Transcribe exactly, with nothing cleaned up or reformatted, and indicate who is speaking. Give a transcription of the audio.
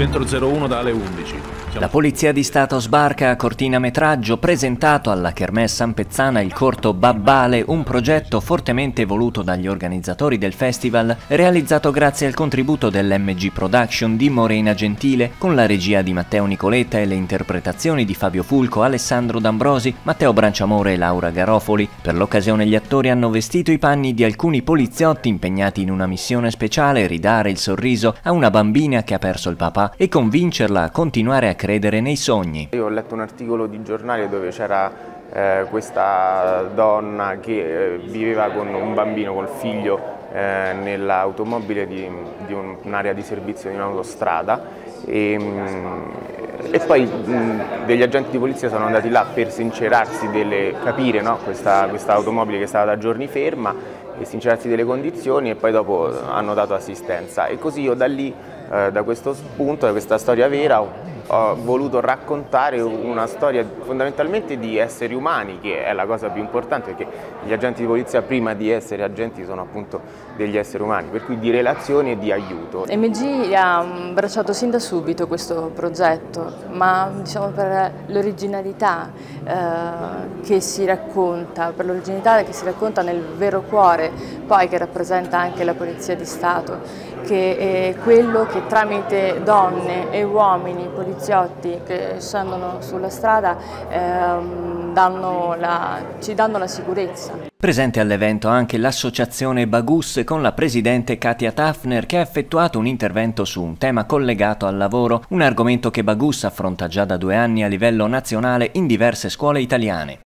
Speaker 1: Centro zero uno dalle undici.
Speaker 2: La Polizia di Stato sbarca a cortinametraggio presentato alla Kermesse Sampezzana il corto Babbale, un progetto fortemente voluto dagli organizzatori del festival, realizzato grazie al contributo dell'M G Production di Morena Gentile, con la regia di Matteo Nicoletta e le interpretazioni di Fabio Fulco, Alessandro D'Ambrosi, Matteo Branciamore e Laura Garofoli. Per l'occasione gli attori hanno vestito i panni di alcuni poliziotti impegnati in una missione speciale: ridare il sorriso a una bambina che ha perso il papà e convincerla a continuare a credere nei sogni.
Speaker 3: Io ho letto un articolo di giornale dove c'era eh, questa donna che eh, viveva con un bambino, col figlio, eh, nell'automobile di, di un'area di servizio di un'autostrada e, e poi mh, degli agenti di polizia sono andati là per sincerarsi, delle, capire no, questa, questa automobile che stava da giorni ferma e sincerarsi delle condizioni, e poi dopo hanno dato assistenza. E così io da lì, eh, da questo spunto, da questa storia vera, ho, ho voluto raccontare una storia fondamentalmente di esseri umani, che è la cosa più importante, perché gli agenti di polizia, prima di essere agenti, sono appunto degli esseri umani, per cui di relazioni e di aiuto.
Speaker 4: M G ha abbracciato sin da subito questo progetto, ma diciamo per l'originalità eh, che si racconta, per l'originalità che si racconta nel vero cuore, poi che rappresenta anche la Polizia di Stato, che è quello che tramite donne e uomini poliziotti che scendono sulla strada ehm, danno la, ci danno la sicurezza.
Speaker 2: Presente all'evento anche l'associazione Bagus con la presidente Katia Tafner, che ha effettuato un intervento su un tema collegato al lavoro, un argomento che Bagus affronta già da due anni a livello nazionale in diverse scuole italiane.